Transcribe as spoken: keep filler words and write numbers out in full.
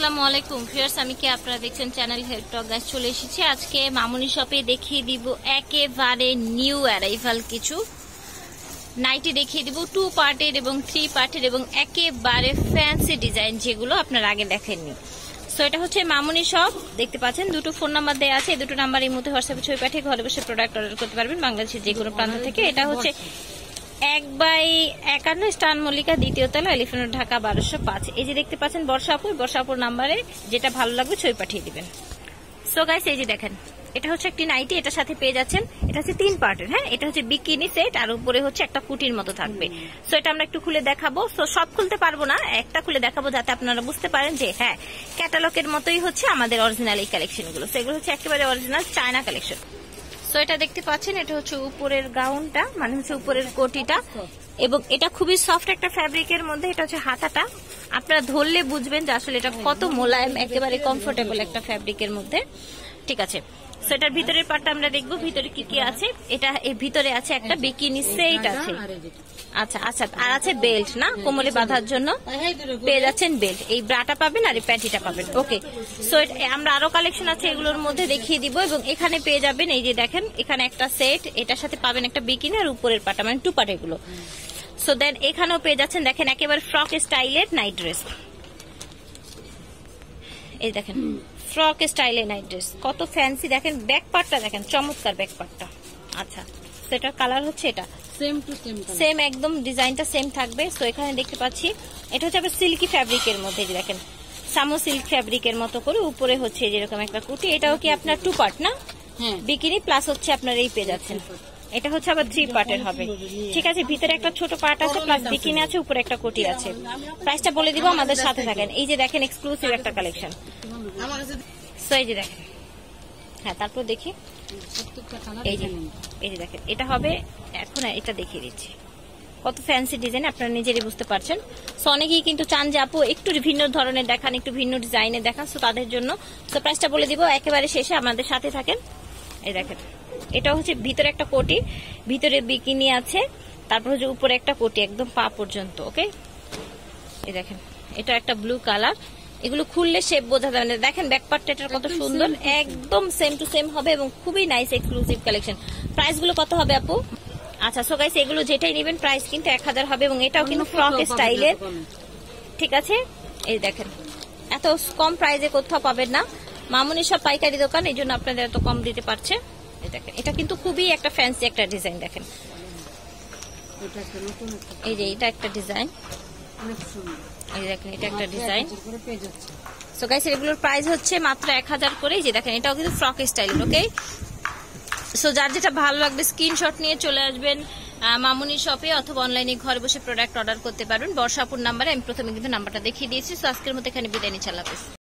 আসসালামু আলাইকুম ভিউয়ার্স, আমি কি আপনারা দেখছেন চ্যানেল হেল্প টক গাইস। চলে এসেছি আজকে মামুনি শপে, দেখিয়ে দিব একেবারে নিউ অ্যারাইভাল কিছু নাইটি দেখিয়ে দিব, টু পার্টের এবং থ্রি পার্টের এবং একেবারে ফ্যান্সি ডিজাইন যেগুলো আপনারা আগে দেখেননি। সো এটা হচ্ছে মামুনি শপ, দেখতে পাচ্ছেন দুটো ফোন নাম্বার দেওয়া আছে। এই দুটো নাম্বার এই মধ্যে হোয়াটসঅ্যাপে ছবি পাঠিয়ে ঘরে বসে প্রোডাক্ট অর্ডার করতে পারবেন বাংলাদেশের যে কোনো প্রান্ত থেকে। এটা হচ্ছে এক বাই একান্ন স্টান মল্লিকা, দ্বিতীয় তলা, এলিফ্যান্ট রোড, ঢাকা বারোশো পাঁচ। এই যে দেখতে পাচ্ছেন বর্ষাপুর, বর্ষাপুর নাম্বারে যেটা ভালো লাগবে ছবি পাঠিয়ে দিবেন। সো গাইস এই যে দেখেন, এটা হচ্ছে একটি নাইটি, এটার সাথে পেয়ে যাচ্ছেন, এটা হচ্ছে তিন পার্টের। হ্যাঁ, এটা হচ্ছে বিকিনি সেট আর উপরে হচ্ছে একটা কুটির মতো থাকবে। সো এটা আমরা একটু খুলে দেখাবো। সো সব খুলতে পারবো না, একটা খুলে দেখাবো যাতে আপনারা বুঝতে পারেন যে হ্যাঁ ক্যাটালগের মতোই হচ্ছে আমাদের অরিজিনাল এই কালেকশন গুলো। সেগুলো হচ্ছে একেবারে অরিজিনাল চায়না কালেকশন। সো এটা দেখতে পাচ্ছেন, এটা হচ্ছে উপরের গাউনটা, মানে হচ্ছে উপরের কোটিটা, এবং এটা খুবই সফট একটা ফ্যাব্রিকের মধ্যে। এটা হচ্ছে হাতাটা, আপনারা ধরলে বুঝবেন যে আসলে এটা কত মোলায়েম, একেবারে কমফোর্টেবল একটা ফ্যাব্রিকের মধ্যে। ঠিক আছে, সো এটার ভিতরের পার্টটা আমরা দেখবো ভিতরে কি কি আছে। এটা এর ভিতরে আছে একটা বিকিনি সেট আছে, আচ্ছা আচ্ছা, আর আছে বেল্ট, না কোমরে বাঁধার জন্য পেয়ে যাচ্ছেন বেল্ট। এই ব্রাটা পাবেন আর এই প্যান্টিটা পাবেন। ওকে, সো আমরা আরো কালেকশন আছে এগুলোর মধ্যে দেখিয়ে দিব, এবং এখানে পেয়ে যাবেন এই যে দেখেন এখানে একটা সেট, এটার সাথে পাবেন একটা বিকিনি আর উপরের পাটা, মানে টু পার্ট এগুলো। সো দেন এখানেও পেয়ে যাচ্ছেন দেখেন একেবারে ফ্রক স্টাইলের নাইট ড্রেস। এই দেখেন ফ্রক স্টাইলের নাইট ড্রেস, কত ফ্যান্সি। দেখেন ব্যাক পার্টটা দেখেন, চমৎকার ব্যাক পার্টটা। আচ্ছা, সেটার কালার হচ্ছে এটা সেম টু সেম, সেম একদম ডিজাইনটা সেম থাকবে। সো এখানে দেখতে পাচ্ছি এটা হচ্ছে আবার সিল্কি ফ্যাব্রিকের মধ্যে, যে দেখেন সামো সিল্ক ফ্যাব্রিকের মতো করে, উপরে হচ্ছে যেরকম একটা কুটি। এটাও কি আপনার টু পার্ট না বিকিনি, প্লাস হচ্ছে আপনার এই পেয়ে যাচ্ছেন, এটা হচ্ছে আবার থ্রি পার্টের হবে। ঠিক আছে, ভিতরে একটা ছোট পার্ট আছে, প্লাস বিকিনি আছে, উপরে একটা কোটি আছে। প্রাইসটা বলে দিব, আমাদের সাথে থাকেন। এই যে দেখেন এক্সক্লুসিভ একটা কালেকশন। সো এই যে দেখেন, হ্যাঁ তারপর দেখি এই যে এই যে দেখেন, এটা হবে এখন, এটা দেখিয়ে দিচ্ছি কত ফ্যান্সি ডিজাইন, আপনারা নিজেরই বুঝতে পারছেন। সো অনেকেই কিন্তু চান যে আপু একটু ভিন্ন ধরনের দেখান, একটু ভিন্ন ডিজাইনের দেখান। সো তাদের জন্য সো প্রাইসটা বলে দিব একেবারে শেষে, আমাদের সাথে থাকেন। এই দেখেন, এটা হচ্ছে ভিতরে একটা কোটি, ভিতরে বিকিনি আছে, তারপর হচ্ছে উপরে একটা কোটি একদম পা পর্যন্ত। ওকে, এই দেখেন এটা একটা ব্লু কালার, এগুলো খুললে শেপ বোঝা যাবে না। দেখেন ব্যাক পার্টটা এটার কত সুন্দর, একদম সেম টু সেম হবে এবং খুবই নাইস এক্সক্লুসিভ কালেকশন। প্রাইস গুলো কত হবে আপু? আচ্ছা, সো গাইস এগুলো যেটাই নেবেন প্রাইস কিন্তু এক হাজার হবে, এবং এটাও কিন্তু ফ্রক স্টাইলের। ঠিক আছে, এই দেখেন এত কম প্রাইসে কোথাও পাবেন না, মামুনি সব পাইকারি দোকান, এই জন্য আপনাদের এত কম দিতে পারছে। এই দেখেন এটা কিন্তু খুবই একটা ফ্যান্সি একটা ডিজাইন। দেখেন এই যে এটা একটা ডিজাইন, এই দেখেন এটা একটা ডিজাইন। সো গাইস এগুলোর প্রাইস হচ্ছে মাত্র এক হাজার করে। যে দেখেন এটাও কিন্তু ফ্রক স্টাইলের। ওকে, সো যার যেটা ভালো লাগবে স্ক্রিনশট নিয়ে চলে আসবেন মামুনি শপে, অথবা অনলাইনে ঘরে বসে প্রোডাক্ট অর্ডার করতে পারবেন। বর্ষাপুর নাম্বারে, আমি প্রথমে কিন্তু নাম্বারটা দেখিয়ে দিয়েছি। সো আজকের মতো এখানে বিদায় নিচ্ছি, আল্লাহ হাফেজ।